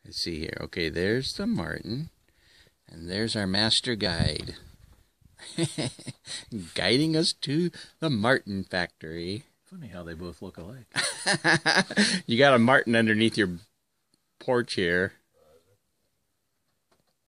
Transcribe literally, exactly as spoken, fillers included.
Let's see here. Okay, there's the marten. And there's our master guide. Guiding us to the marten factory. Funny how they both look alike. You got a marten underneath your porch here.